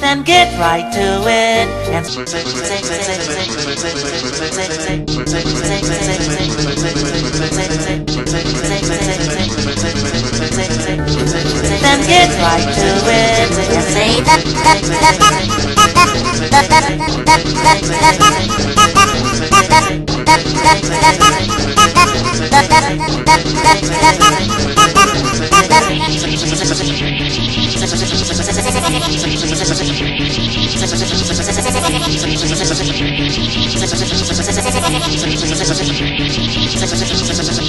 Then get right to it and then get right to it and say that.